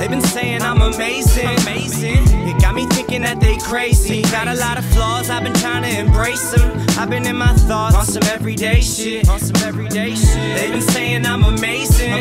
They've been saying I'm amazing, it got me thinking that they crazy. Got a lot of flaws, I've been trying to embrace them. I've been in my thoughts on some everyday shit, They've been saying I'm amazing,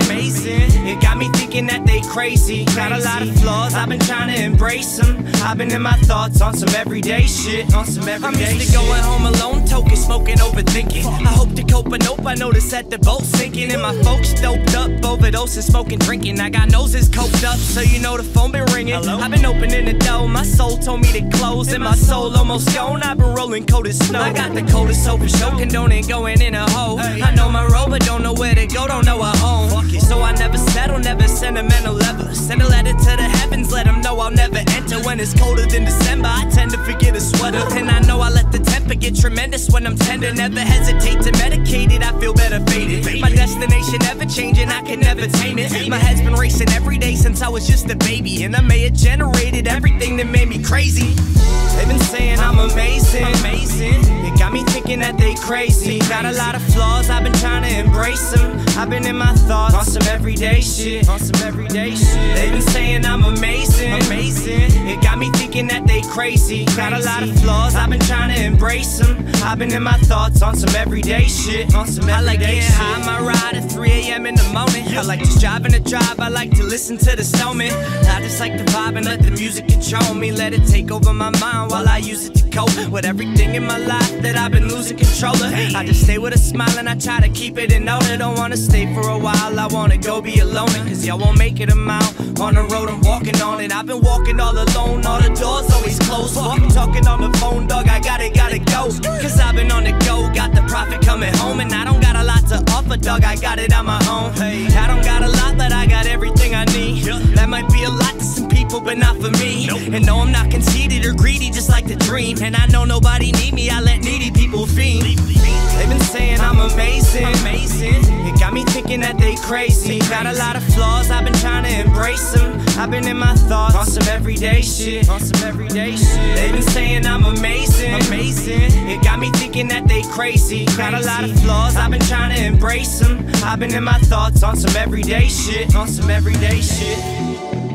it got me thinking that they crazy. Got a lot of flaws, I've been trying to embrace them. I've been in my thoughts on some everyday shit, I'm used to going home alone, toking, smoking, overthinking. I hope to cope, but nope, I notice that the boat's sinking. And my folks doped up, overdosing, smoking, drinking. I got noses coked up, so you know the phone been ringing. I've been opening the door, my soul told me to close, and my soul almost gone. I've been rolling cold as snow. I got the coldest soap for sure, condoning going in a hole. I know my road, but don't know where to go, don't know a home. So I never settle, never sentimental level. Send a letter to the heavens, let them know I'll never enter. When it's colder than December, I tend to forget a sweater. And I know I let the temper get tremendous when I'm tender. Never hesitate to medicate it, I feel better faded. My destination ever changing, I can never tame it. My head's been racing every day since I was just a baby, and I may have generated everything that made me crazy. They've been saying I'm amazing, it got me thinking that they crazy. Got a lot of flaws, I've been trying to embrace them. I've been in my thoughts on some everyday shit, They've been saying I'm amazing, it got me thinking that they crazy. Got a lot of flaws, I've been trying to embrace them. I've been in my thoughts on some everyday shit, I like getting high on my ride at 3 AM in the morning. I like just driving to drive, I like to listen to the snowman. I just like to vibe and let the music control me. Let it take over my mind while I use it to cope with everything in my life that I've been losing control of. I just stay with a smile and I try to keep it in order. Don't wanna stay for a while, I wanna go be alone. Cause y'all won't make it a mile on the road, I'm walking on it. I've been walking all alone, all the doors always closed. Talking on the phone, dog, I gotta go. Cause I've been on the go, got the profit coming home. And I don't got a lot to offer, dog, I got it on my own. I don't got a lot, but I got everything I need. That might be a lot to some people, but not for me. And no, I'm not conceited or greedy, just like the dream. And I know nobody need me, I let needy people fiend. They've been saying I'm amazing, it got me thinking that they crazy. Got a lot of flaws, I've been trying to embrace them. I've been in my thoughts on some everyday shit, They've been saying I'm amazing, it got me thinking that they crazy. Got a lot of flaws, I've been trying to embrace them. I've been in my thoughts on some everyday shit,